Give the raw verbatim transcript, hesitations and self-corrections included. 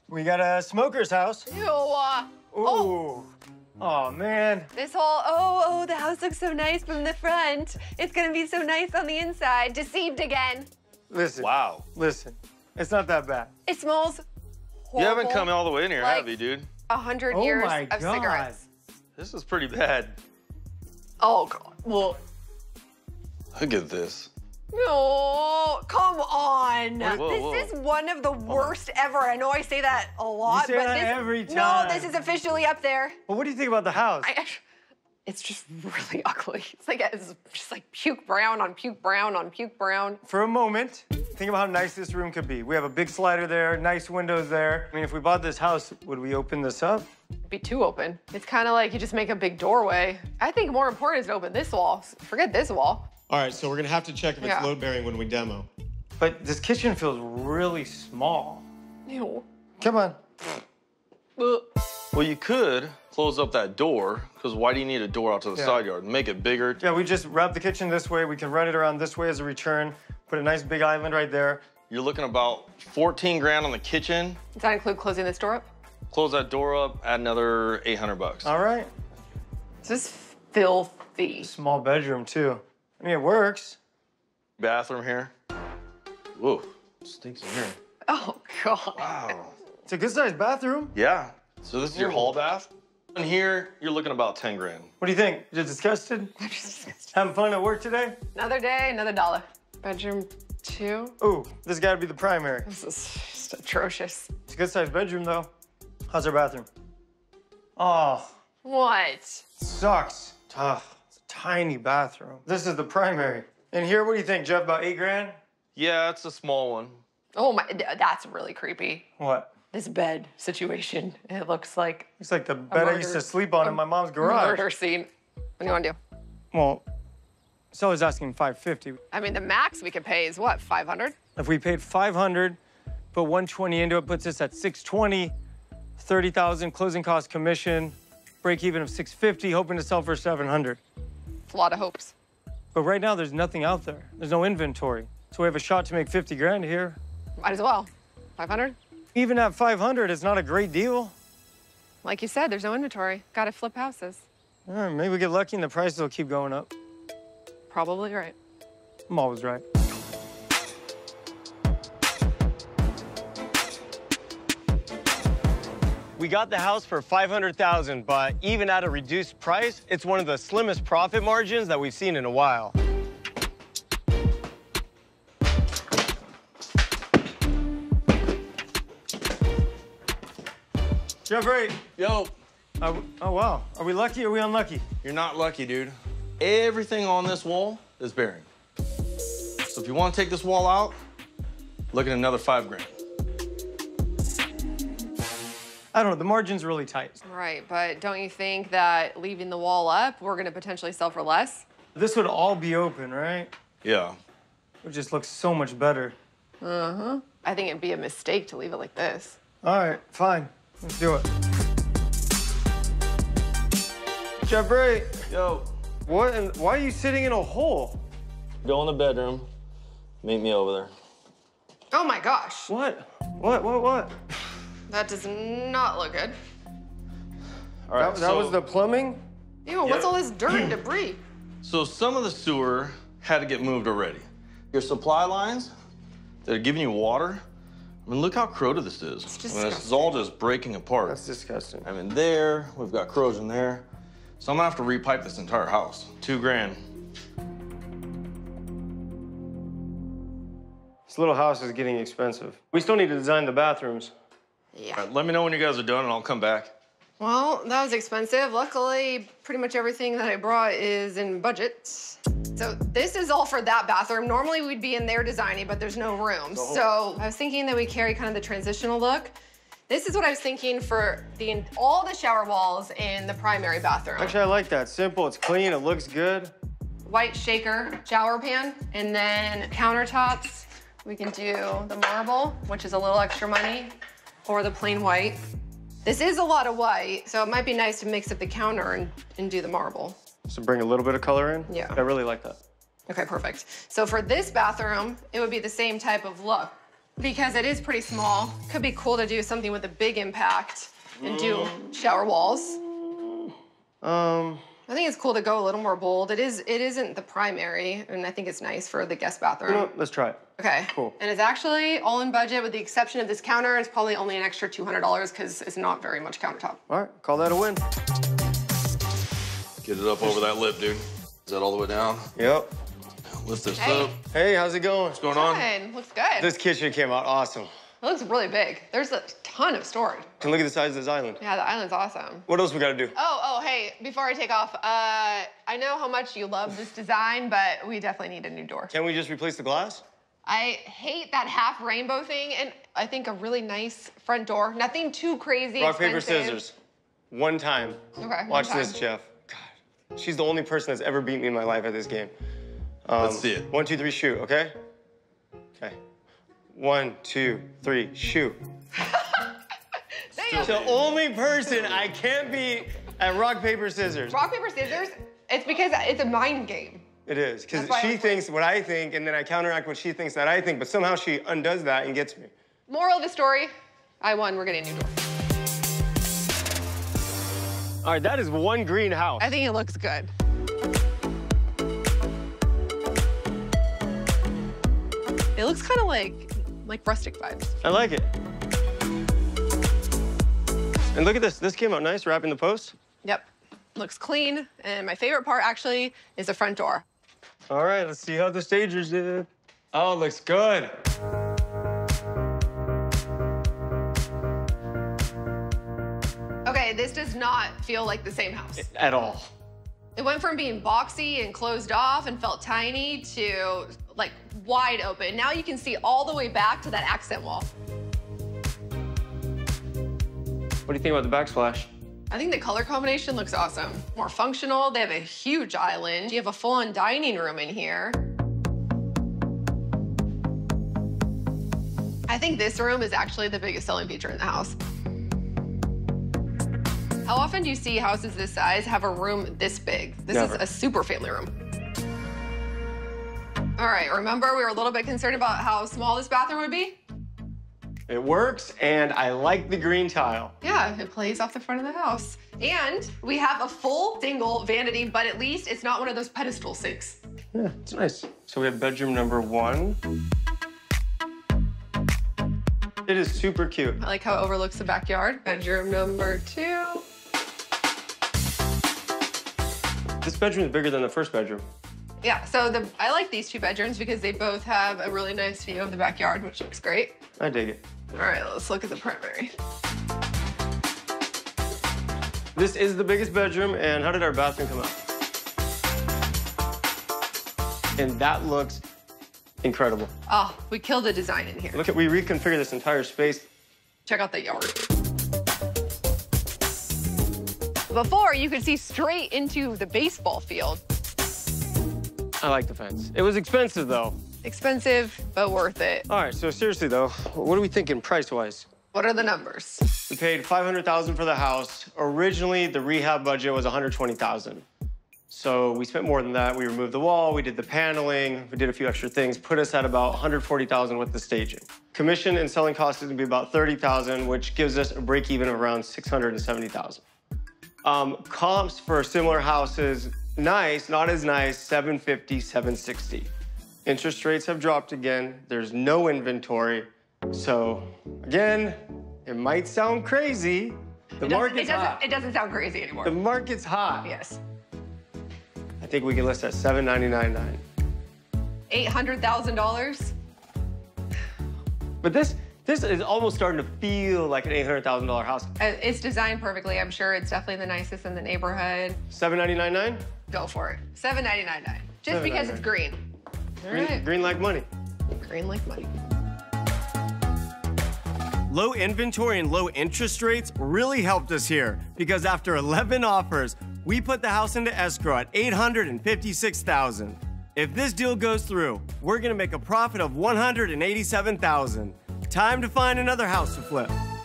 We got a smoker's house. Ew. Uh, Ooh. Oh. Oh, man. This whole, oh, oh, the house looks so nice from the front. It's gonna be so nice on the inside. Deceived again. Listen. Wow. Listen. It's not that bad. It smells horrible. You haven't come all the way in here, like have you, dude? A hundred Oh years my of God. cigarettes. This is pretty bad. Oh, God. Well, Look at this. no, come on. Whoa, this whoa. is one of the worst ever. I know I say that a lot, say but that this every no, time. this is officially up there. Well, what do you think about the house? I, it's just really ugly. It's like it's just like puke brown on puke brown on puke brown. For a moment, think about how nice this room could be. We have a big slider there, nice windows there. I mean, if we bought this house, would we open this up? It'd be too open. It's kind of like you just make a big doorway. I think more important is to open this wall. Forget this wall. All right, so we're gonna have to check if it's Yeah. load-bearing when we demo. But this kitchen feels really small. Ew. Come on. Ugh. Well, you could close up that door, because why do you need a door out to the Yeah. side yard? Make it bigger. Yeah, we just wrap the kitchen this way. We can run it around this way as a return. Put a nice big island right there. You're looking about fourteen grand on the kitchen. Does that include closing this door up? Close that door up, add another eight hundred bucks. All right. This is filthy. Small bedroom, too. I mean, it works. Bathroom here. Whoa, stinks in here. Oh, God. Wow. It's a good-sized bathroom. Yeah, so this is your Ooh. hall bath. In here, you're looking about ten grand. What do you think? You're disgusted? I'm just disgusted. Having fun at work today? Another day, another dollar. Bedroom two. Ooh, this got to be the primary. This is just atrocious. It's a good-sized bedroom, though. How's our bathroom? Oh, What? sucks. Tough. It's a tiny bathroom. This is the primary. And here, what do you think, Jeff? About eight grand? Yeah, it's a small one. Oh my, that's really creepy. What? This bed situation. It looks like It's like the bed I used to murder- sleep on in my mom's garage. murder scene. What do you want to do? Well, so I was asking five fifty. I mean, the max we could pay is what, five hundred? If we paid five hundred, put one twenty into it, puts us at six twenty, thirty thousand closing cost commission, break even of six fifty, hoping to sell for seven hundred. It's a lot of hopes. But right now, there's nothing out there. There's no inventory. So we have a shot to make fifty grand here. Might as well. five hundred? Even at five hundred, it's not a great deal. Like you said, there's no inventory. Gotta flip houses. All right, maybe we get lucky and the prices will keep going up. Probably right. I'm always right. We got the house for five hundred thousand dollars, but even at a reduced price, it's one of the slimmest profit margins that we've seen in a while. Jeffrey. Yo, Are we, oh, wow. Are we lucky or are we unlucky? you're not lucky, dude. Everything on this wall is bearing. So if you want to take this wall out, look at another five grand. I don't know. The margin's really tight. Right, but don't you think that leaving the wall up, we're gonna potentially sell for less? This would all be open, right? Yeah. It just looks so much better. Uh-huh. I think it'd be a mistake to leave it like this. All right, fine. Let's do it. Jeffrey, Yo, what? And why are you sitting in a hole? go in the bedroom. Meet me over there. Oh my gosh. What? What? What? What? That does not look good. All right, That, that so, was the plumbing? Ew, what's all this dirt and debris? so some of the sewer had to get moved already. Your supply lines that are giving you water, I mean, look how corroded this is. It's I mean, this is disgusting. all just breaking apart. That's disgusting. I mean, there, we've got corrosion there. So I'm gonna have to repipe this entire house. Two grand. This little house is getting expensive. We still need to design the bathrooms. Yeah. All right, let me know when you guys are done and I'll come back. Well, that was expensive. Luckily, pretty much everything that I brought is in budget. So this is all for that bathroom. Normally we'd be in there designing, but there's no room. So I was thinking that we carry kind of the transitional look. This is what I was thinking for the all the shower walls in the primary bathroom. Actually, I like that. Simple, it's clean, it looks good. White shaker shower pan, and then countertops. We can do the marble, which is a little extra money, or the plain white. This is a lot of white, so it might be nice to mix up the counter and, and do the marble. So bring a little bit of color in? Yeah. I really like that. Okay, perfect. So for this bathroom, it would be the same type of look. because it is pretty small. Could be cool to do something with a big impact and do shower walls. Um, I think it's cool to go a little more bold. It is. It isn't the primary, and I think it's nice for the guest bathroom. you know what? Let's try it. Okay. Cool. And it's actually all in budget with the exception of this counter. It's probably only an extra two hundred dollars because it's not very much countertop. All right, call that a win. Get it up over that lip, dude. Is that all the way down? Yep. Lift this Hey. up. Hey, how's it going? What's going on? Good. Looks good. This kitchen came out awesome. It looks really big. There's a ton of storage. And look at the size of this island. Yeah, the island's awesome. What else we gotta do? Oh, oh, hey, before I take off, uh, I know how much you love this design, but we definitely need a new door. Can we just replace the glass? I hate that half rainbow thing, and I think a really nice front door. Nothing too crazy Rock, paper, expensive. scissors. One time. Okay, one Watch time. this, Jeff. God, she's the only person that's ever beat me in my life at this game. Um, Let's see it. One, two, three, shoot, okay? Okay. One, two, three, shoot. Damn. The only person I can't beat at rock, paper, scissors. Rock, paper, scissors, it's because it's a mind game. It is, because That's why she I- thinks what I think, and then I counteract what she thinks that I think, but somehow she undoes that and gets me. Moral of the story, I won, we're getting a new door. All right, that is one green house. I think it looks good. It looks kind of like, like rustic vibes. I like it. And look at this, this came out nice, wrapping the posts. Yep, looks clean. And my favorite part actually is the front door. All right, let's see how the stagers did. Oh, looks good. Okay, this does not feel like the same house. At all. It went from being boxy and closed off and felt tiny to like wide open. Now you can see all the way back to that accent wall. What do you think about the backsplash? I think the color combination looks awesome. More functional, they have a huge island. You have a full-on dining room in here. I think this room is actually the biggest selling feature in the house. How often do you see houses this size have a room this big? This Never. is a super family room. All right, remember we were a little bit concerned about how small this bathroom would be? It works, and I like the green tile. Yeah, it plays off the front of the house. And we have a full single vanity, but at least it's not one of those pedestal sinks. Yeah, it's nice. So we have bedroom number one. It is super cute. I like how it overlooks the backyard. Bedroom number two. This bedroom is bigger than the first bedroom. Yeah, so the I like these two bedrooms because they both have a really nice view of the backyard, which looks great. I dig it. All right, let's look at the primary. This is the biggest bedroom, and how did our bathroom come out? And that looks incredible. Oh, we killed the design in here. Look at, we reconfigured this entire space. Check out the yard. Before, you could see straight into the baseball field. I like the fence. It was expensive, though. Expensive, but worth it. All right, so seriously, though, what are we thinking price-wise? What are the numbers? We paid five hundred thousand dollars for the house. Originally, the rehab budget was one hundred twenty thousand dollars. So we spent more than that. We removed the wall, we did the paneling, we did a few extra things, put us at about one hundred forty thousand dollars with the staging. Commission and selling costs is gonna be about thirty thousand dollars, which gives us a break even of around six hundred seventy thousand dollars. Um, comps for similar houses, nice, not as nice, seven fifty, seven sixty. Interest rates have dropped again. There's no inventory. So again, it might sound crazy. The It doesn't, market's it doesn't, hot. it doesn't sound crazy anymore. The market's hot. Yes. I think we can list at seven ninety-nine nine. eight hundred thousand dollars. But this this is almost starting to feel like an eight hundred thousand dollar house. Uh, It's designed perfectly. I'm sure it's definitely the nicest in the neighborhood. seven ninety-nine nine? Go for it. seven ninety-nine nine. Just because it's green. All Green, right. green like money. Green like money. Low inventory and low interest rates really helped us here because after eleven offers, we put the house into escrow at eight hundred fifty-six thousand dollars. If this deal goes through, we're gonna make a profit of one hundred eighty-seven thousand dollars. Time to find another house to flip.